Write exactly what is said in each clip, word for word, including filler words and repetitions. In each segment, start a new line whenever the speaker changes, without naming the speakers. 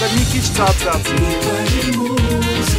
Եթե մի քիչ ցածրացնի։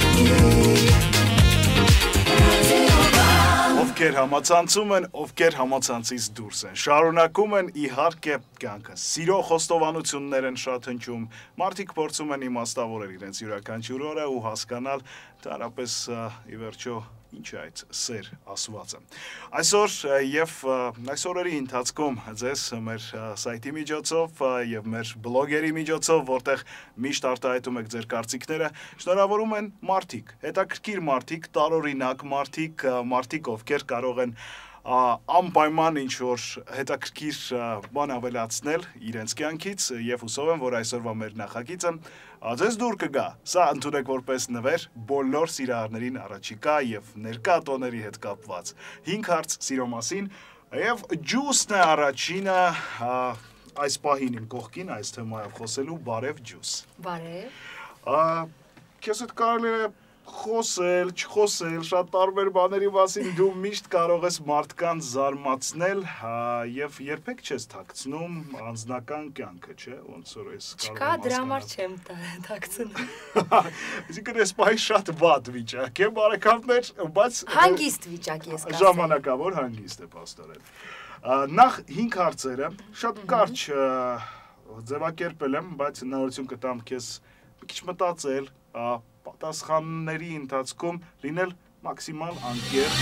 Ովքեր համացանցում են, ովքեր համացանցից դուրս են, շարունակում են իհարկե կյանքը, սիրո խոստովանություններ են շատ հնչում, մարդիկ փորձում են իմաստավորել իրենց յուրաքանչյուր օրը ու հասկանալ դարապես ի վերջո ինչ է այդ սեր ասվածը։ Այսօր եւ այս օրերի ընթացքում ձեզ մեր սայթի միջոցով եւ մեր բլոգերի միջոցով, որտեղ միշտ արտահայտում եք ձեր կարծիքները, շնորհավորում են մարդիկ, հետաքրքիր մարդիկ, տարօրինակ մարդիկ, մարդիկ, ովքեր կարող են անպայման ինչ-որ հետաքրքիր բան ավելացնել իրենց կյանքից եւ հուսով եմ, որ այսօրվա մեր նախագիծը ձեզ դուր կգա։ Սա ընդունեք որպես նվեր բոլոր սիրահարներին առաջիկա եւ ներկա տոների հետ կապված։ հինգ հարց սիրո մասին եւ ջուսն է առաջինը այս պահին իմ կողքին այս թեմայով խոսելու բարև ջուս։
Բարև։
Քեզ հետ կարելի է խոսել, չխոսել, շատ տարբեր բաների մասին դու միշտ կարող ես մարդկանց զարմացնել եւ երբեք չես թաքցնում անձնական կյանքը, չէ՞, ոնց որ ես կարող եմ։
Չկա, դրա համար չեմ թաքցնում։
Այսինքն ես բայ շատ վատ վիճակ է, բարեկամներ, բայց
հանգիստ վիճակ ես կասեմ։
Ժամանակավոր հանգիստ է պաստորեն։ Նախ հինգ հարցերը, շատ կարճ ձևակերպել եմ, բայց հնարավորություն կտամ քեզ մի քիչ մտածել, պատասխանների ընթացքում լինել մաքսիմալ անկեղծ։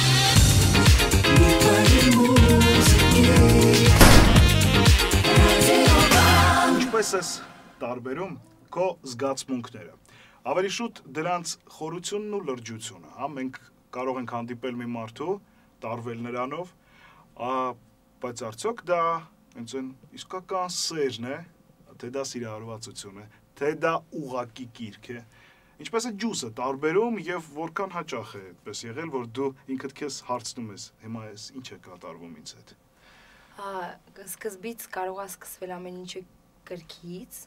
Ինչպես ես տարբերում քո զգացմունքները։ Ավելի շուտ դրանց խորությունն ու լրջությունը, հա, մենք կարող ենք հանդիպել մի մարդու, տարվել նրանով, բայց արդյոք դա հենց այն իսկական սերն է, թե դա սիրահարվածություն է, թե դա ուղղակի կիրք է։ Ինչպես է ջուսը տարբերում եւ որքան հաճախ է այդպես եղել, որ դու ինքդ քեզ հարցնում ես, հիմա ես ինչ է կատարվում ինձ հետ։
Հա, սկզբից կարող է սկսվել ամեն ինչը կրքից։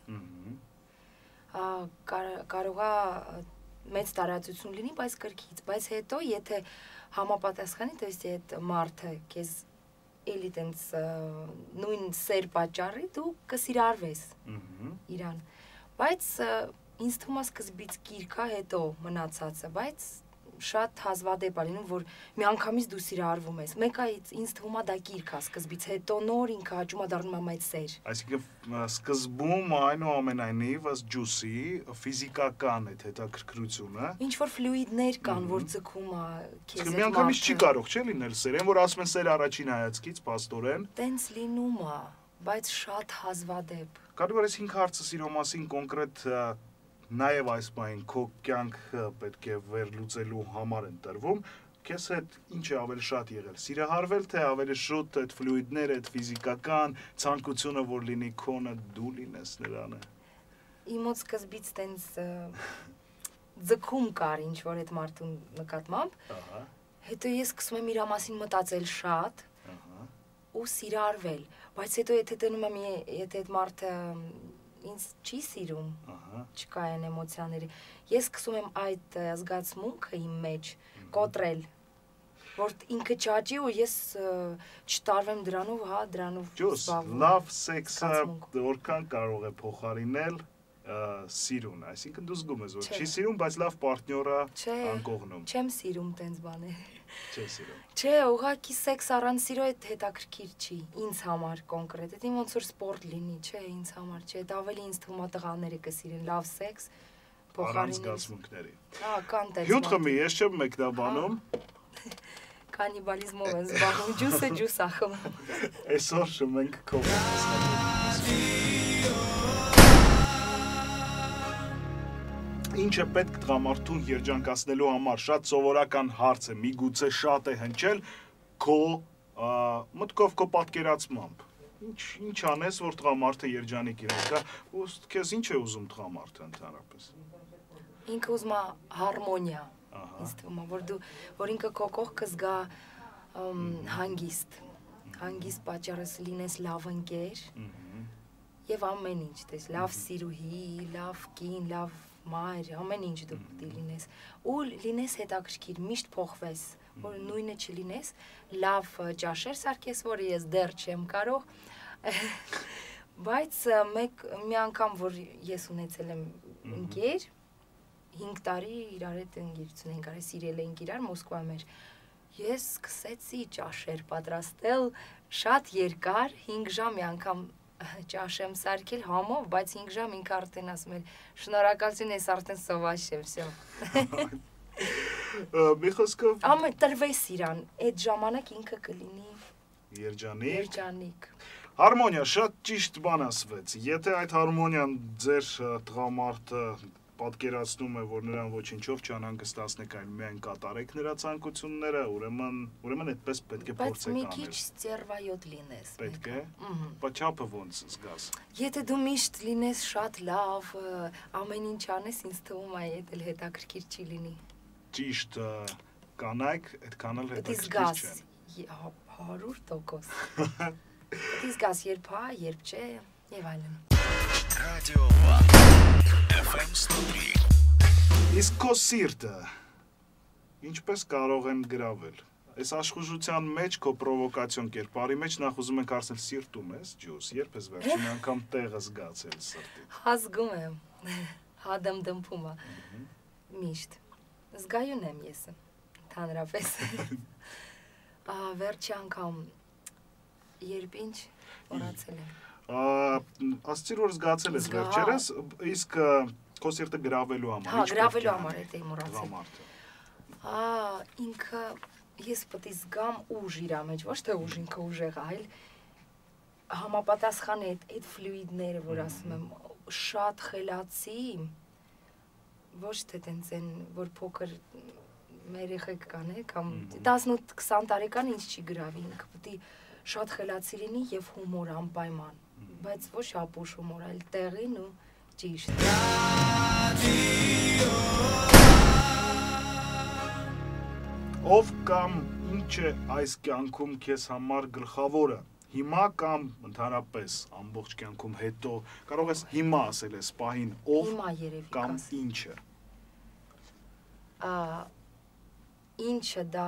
Հա, կարող է մեծ տարածություն լինի, բայց կրքից, բայց հետո եթե համապատասխանի, то есть այդ մարդը քեզ էլի տենց նույն սեր պատճառի դու կսիրարվես իրան։ Բայց ինձ թվում է սկզբից կիրքա, հետո մնացածը, բայց շատ հազվադեպ է լինում, որ միանգամից դու սիրահարվում ես։ Մեկայից ինձ թվում է դա կիրք է սկզբից, հետո նոր ինքը հաճում է դառնում այդ սեր։
Այսինքն սկզբում այնուամենայնիվ ըստ ջուսի ֆիզիկական է հետաքրքրությունը։
Ինչ որ ֆլյուիդներ կան, որ ձգում է քեզ այդ մարդը։
Միանգամից չի կարող չէ լինել սեր, այն որ ասում են սեր առաջին հայացքից, պաստորեն։
Տենց լինում է, բայց շատ հազվադեպ։
Կարող ես հինգ հարցը սիրո մասին կոնկրետ նաև այս բային քո կյանքը պետք է վերլուծելու համար են տրվում, քեզ հետ ինչ է ավելի շատ եղել, սիրահարվել, թե ավելի շուտ այդ ֆլյուիդները, այդ ֆիզիկական ցանկությունը, որ լինի քոնը, դու լինես նրանը։
Իմ մոտ սկզբից տենց ձգում կար ինչ որ այդ մարդու նկատմամբ, հետո ես սկսում եմ իր մասին մտածել շատ ու սիրահարվել, բայց հետո եթե տնում եմ, եթե այդ մարդը ինձ չի սիրում, չկա այն էմոցիաների, ես սկսում եմ այդ զգացմունքը իմ մեջ կոտրել, որ ինքը չաճի ու ես չտարվեմ դրանով, հա, դրանով
զբաղվում։ Լավ սեքսը որքան կարող է փոխարինել սիրուն, այսինքն դու զգում ես, որ չի սիրում, բայց լավ պարտնյորը անկողնում։
Չեմ սիրում տենց բաներ։
Չես սիրում։
Չէ, ուղղակի սեքս առանց սիրո այդ հետաքրքիր չի, ինձ համար կոնկրետ, դա ոնց որ սպորտ լինի, չէ, ինձ համար չէ, դա ավելի ինձ թվում է տղաները կսիրեն լավ սեքս,
փոխարինել զգացմունքների։
Հա, կան տենց։
Հյութ խմի, ես չեմ մեկնաբանում։
Կանիբալիզմով են զբաղվում, ջուսը ջուս ա խմում։
Այսօր մենք քո Ինչ է պետք տղամարդուն երջանկացնելու համար, շատ սովորական հարց է, միգուցե շատ է հնչել քո մտքով, քո պատկերացմամբ։ Ինչ անես, որ տղամարդը երջանիկ իրենքա, ու քեզ ինչ է ուզում տղամարդը ընդհանրապես։
Ինքը ուզում է հարմոնիա, ինձ թվում է, որ դու, որ ինքը քո կողքը զգա հանգիստ, հանգիստ պատճառս լինես լավ ընկեր եւ ամեն ինչ, տես լավ սիրուհի, լավ կին, լավ մայր, ամեն ինչ դու պիտի լինես, ու լինես հետաքրքիր, միշտ փոխվես, որ նույնը չլինես, լավ ճաշեր սարքես, որը ես դեռ չեմ կարող, Բայց մեկ մի անգամ որ ես ունեցել եմ ընկեր, հինգ տարի իրար հետ ընկերություն ենք արել, սիրել ենք իրար, Մոսկվայում էր։ Ես սկսեցի ճաշեր պատրաստել շատ երկար, հինգ ժամ մի անգամ ճաշ եմ սարքել համով, բայց հինգ ժամ ինքը արդեն ասում էր, շնորհակալություն, ես արդեն սոված եմ, всё։
Մի խոսքով
Ամեն տրվես իրան, այդ ժամանակ ինքը կլինի
երջանիկ։
Երջանիկ։
Հարմոնիա, շատ ճիշտ բան ասվեց։ Եթե այդ հարմոնիան ձեր տղամարդը պատկերացնում է, որ նրան ոչինչով չանհանգստացնեք, այլ միայն կատարեք նրա ցանկությունները, ուրեմն ուրեմն այդպես պետք է փորձեք անել։
Բայց մի քիչ ծերվայոտ լինես։
Պետք է։ Բայց չափը ոնց զգաս։
Եթե դու միշտ լինես շատ լավ, ամեն ինչ անես, ինձ թվում է, այդ էլ հետաքրքիր չի լինի։
Ճիշտ կանայք, այդքան էլ հետաքրքիր չեն։
հարյուր տոկոս։ Դու զգաս երբ հա, երբ չէ, եւ այլն։
Radio One F M sto tri.
Իսկ քո սիրտը ինչպես կարող են գրավել։ Այս աշխուժության մեջ քո պրովոկացիոն կերպարի մեջ նախ ուզում ենք ասել սիրտում ես, ջուս, երբ ես վերջին անգամ տեղը զգացել սրտի։
Հազգում եմ։ Հադամ դմփում է։ Միշտ։ Զգայուն եմ ես։ Ընդհանրապես։ Ահա վերջի անգամ երբ ինչ մոռացել եմ։
Ասցիր որ զգացել ես վերջերս, իսկ քո սիրտը գրավելու համար։
Հա, գրավելու համար էդ էի մոռացել։
Համարը։
Ահա, ինքը ես պետք է զգամ ուժ իր մեջ, ոչ թե ուժ ինքը ուժեղ, այլ համապատասխան այդ այդ ֆլուիդները, որ ասում եմ, շատ խելացի, ոչ թե տենց են, որ փոքր երեխեք կան, է, կամ տասնութ քսան տարեկան ինչ չի գրավի, ինքը պետք է շատ խելացի լինի եւ հումոր անպայման, բայց ոչ ապուշ հումոր, այլ տեղին ու ճիշտ։
Ով կամ ինչ է այս կյանքում քեզ համար գլխավորը։ Հիմա կամ ընդհանրապես ամբողջ կյանքում հետո կարող ես հիմա ասել ես պահին ով կամ ինչը։
Ա ինչը դա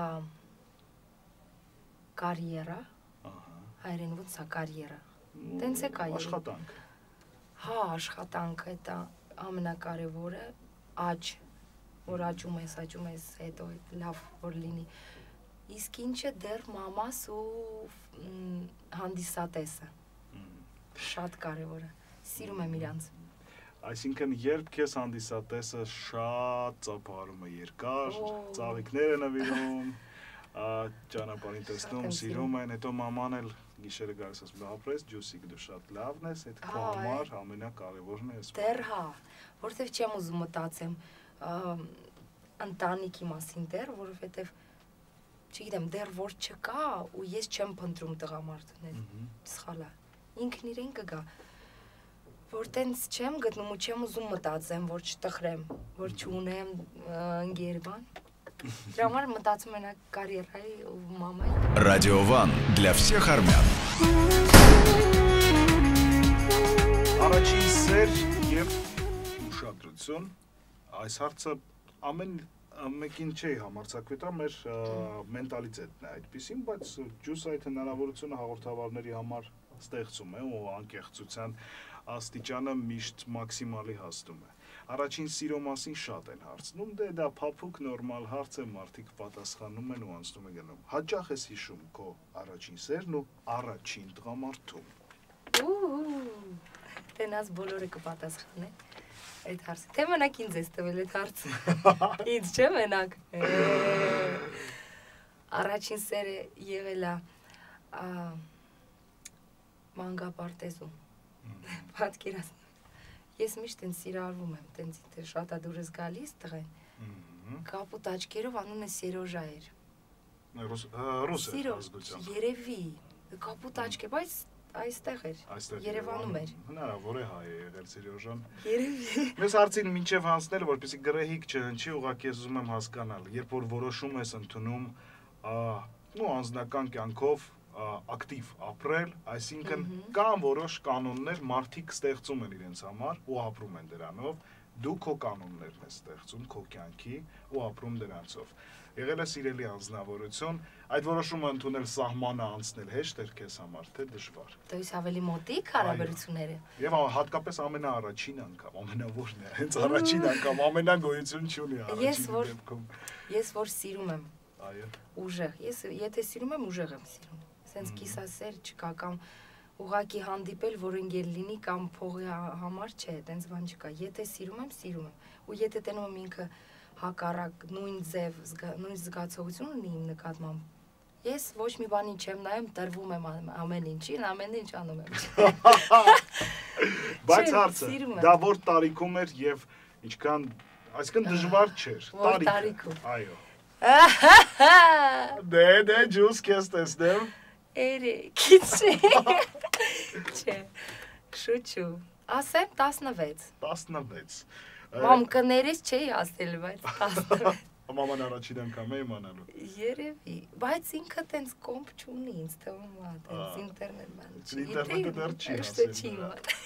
կարիերա, հայերեն ոնց է կարիերա։ Տենց է կարիերա։
Աշխատանք։
Հա, աշխատանքը դա ամենակարևորը, աճ, որ աճում ես, աճում ես, հետո լավ որ լինի։ Իսկ ինչը դեռ մամաս ու հանդիսատեսը։ Շատ կարևոր է։ Սիրում եմ իրանց։
Այսինքն երբ քեզ հանդիսատեսը շատ ծափարում է երկար, ծաղիկներ է նվիրում, ճանապարհին տեսնում, սիրում են, հետո մաման էլ գիշերը գալիս ասում ապրես, ջուսիկ դու շատ լավն ես, այդ քո համար ամենակարևորն է էս։
Դեռ հա, որովհետև չեմ ուզում մտածեմ ընտանիքի մասին դեռ, որովհետև չգիտեմ, դեռ որ չկա ու ես չեմ փնտրում տղամարդներ, սխալ է, ինքն իրեն կգա, որ տենց չեմ գտնում ու չեմ ուզում մտածեմ, որ չտխրեմ, որ չունեմ ընկեր բան, դրա համար մտածում եմ կարիերայի ու մամայի։
Radio One для всех армян.
Առաջին սեր եւ ուշադրություն, այս հարցը ամեն մեկին չի համարձակվի, դա մեր մենտալիտետն է այդպեսին, բայց ջուս այդ հնարավորությունը հաղորդավարների համար ստեղծում է ու անկեղծության աստիճանը միշտ մաքսիմալի հասնում է։ Առաջին սիրո մասին շատ են հարցնում, դե դա փափուկ նորմալ հարց է, մարդիկ պատասխանում են ու անցնում են գնում։ Հաճախ ես հիշում քո առաջին սերն ու առաջին տղամարդուն։
Տենաս բոլորը կպատասխանեն այդ հարցը։ Թե մենակ ինձ ես տվել այդ հարցը։ Ինձ չէ մենակ։ Առաջին սերը եղել է մանկապարտեզում։ Պատկերացնում։ Ես միշտ են սիրարվում եմ, տենց ինձ շատ է դուրս գալիս տղեն։ Կապուտ աչքերով անունը Սերոժա էր։
Ռուս է ազգությամբ։
Երևի, կապուտ աչքեր, բայց այստեղ էր, Երևանում էր։
Հնարավոր է հայ է եղել Սերոժան։
Երևի։
Մյուս հարցին մինչև հանձնել, որպեսզի գրեհիկ չհնչի, ուղղակի ես ուզում եմ հասկանալ, երբ որ որոշում ես ընդունում, ու անձնական կյանքով ակտիվ ապրել, այսինքն կան որոշ կանոններ մարդիկ ստեղծում են իրենց համար ու ապրում են դրանով, դու քո կանոններն ես ստեղծում քո կյանքի ու ապրում դրանցով։ Եղել է սիրելի անձնավորություն, այդ որոշումը ընդունել սահմանը անցնել հեշտ էր քեզ համար, թե դժվար։
То есть ավելի մոտիկ հարաբերությունները։
Եվ հատկապես ամենաառաջին անգամ, ամենավորն է, հենց առաջին անգամ ամենագոյություն չունի առաջին դեպքում։
Ես որ սիրում եմ։
Այո։
Ուժեղ, ես եթե սիրում եմ, ուժեղ եմ սիրում։ Սենց կիսասեր չկա կամ ուղակի հանդիպել, որ ընկեր լինի կամ փողի համար չէ, տենց բան չկա։ Եթե սիրում եմ, սիրում եմ։ Ու եթե տենում եմ ինքը հակառակ նույն ձև, նույն զգացողություն ունի իմ նկատմամբ, ես ոչ մի բանի չեմ նայում, տրվում եմ ամեն ինչին, ամեն ինչ անում եմ։
Բայց հարցը, դա որ տարիքում էր եւ ինչքան, այսինքն դժվար չէր,
տարիքում։
Այո։ Դե, դե, ջուս քեզ տեսնեմ։
Երեքից չէ, շուչու, ասեմ տասնվեց։
Տասնվեց։
Մամկներից չէի ասել, բայց տասնվեց։
Մաման առաջին անգամ է իմանալու։
Երևի, բայց ինքը տենց կոմպ չունի, ինձ թվում է, տենց ինտերնետ ման չի։
Ինտերնետը դեռ չի
ասել։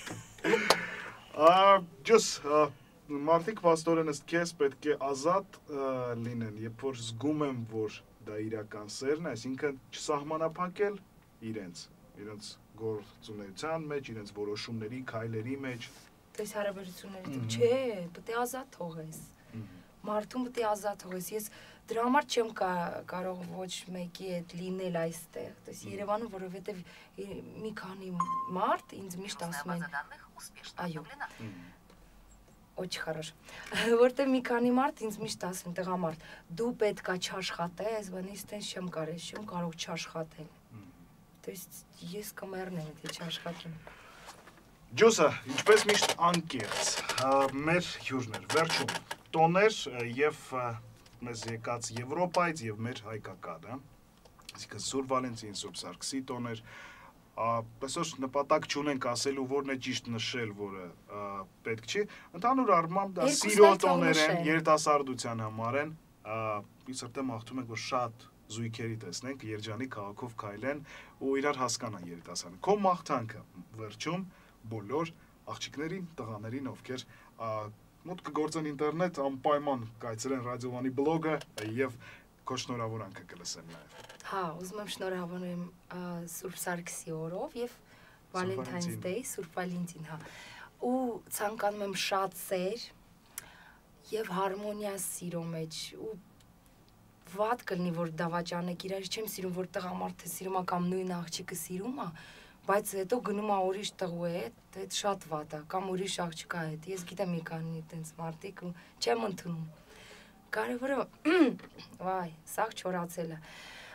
Ջուս, մարդիկ փաստորեն ըստ քեզ պետք է ազատ լինեն, երբ որ զգում եմ, որ դա իրական սերն է, այսինքն չսահմանափակել իրենց, իրենց գործունեության մեջ, իրենց որոշումների, քայլերի մեջ։
Դες հարաբերությունների դու չէ, պետք է ազատ թողես։ Մարդուն պետք է ազատ թողես։ Ես դրա համար չեմ կարող ոչ մեկի հետ լինել այստեղ, դες Երևանում, որովհետև մի քանի մարդ ինձ միշտ ասում են, այո, Очень хорошо. Որտեղ մի քանի մարդ ինձ միշտ ասում են, տղամարդ, դու պետք է չաշխատես, բանից տենց չեմ կարող, չեմ կարող չաշխատել։ То есть ես կմեռնեմ, եթե չաշխատեմ։
Ջոսը, ինչպես միշտ անկեղծ, մեր հյուրներ, վերջում, տոներ եւ մեզ եկած Եվրոպայից եւ մեր հայկականը, այսինքն Սուրբ Վալենտին, Սուրբ Սարգսի տոներ, այսօր նպատակ չունենք ասելու որն է ճիշտ նշել, որը պետք չի, ընդհանուր առմամբ դա սիրո տոներ են, երիտասարդության համար են, ինձ հրտե մաղթում ենք, որ շատ զույգերի տեսնենք, Երջանի քաղաքով քայլեն ու իրար հասկանան երիտասարդը։ Քո մաղթանքը վերջում բոլոր աղջիկներին, տղաներին, ովքեր մոտ կգործեն ինտերնետ, անպայման կայցելեն ռադիովանի բլոգը եւ քո շնորհավորանքը կլսեմ նաեւ։
Հա, ուզում եմ շնորհավորեմ Սուրբ Սարգսի օրով եւ Valentine's Day, Սուրբ Վալենտին, հա։ Ու ցանկանում եմ շատ սեր եւ հարմոնիա սիրո մեջ ու վատ կլինի որ դավաճանեք իրար, չեմ սիրում որ տղամարդը սիրում է կամ նույն աղջիկը սիրում է, բայց հետո գնում է ուրիշ տղու հետ, դա շատ վատ է, կամ ուրիշ աղջկա հետ։ Ես գիտեմ մի քանի այդպես մարդիկ ու չեմ ընդունում։ Կարևորը, վայ, սաղ չորացել է։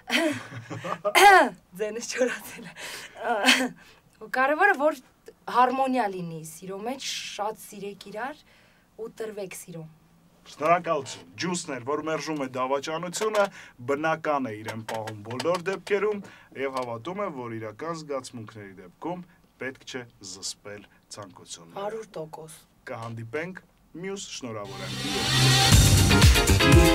Ձենս չորացել է։ Կարևորը որ հարմոնիա լինի սիրո մեջ, շատ սիրեք իրար ու տրվեք սիրո։
Շնորհակալություն։ Ջուսներ, որ մերժում է դավաճանությունը, բնական է իրեն պահում բոլոր դեպքերում եւ հավատում է, որ իրական զգացմունքների դեպքում պետք չէ զսպել ցանկությունները։
հարյուր տոկոս։
Կհանդիպենք մյուս շնորհավորանքի։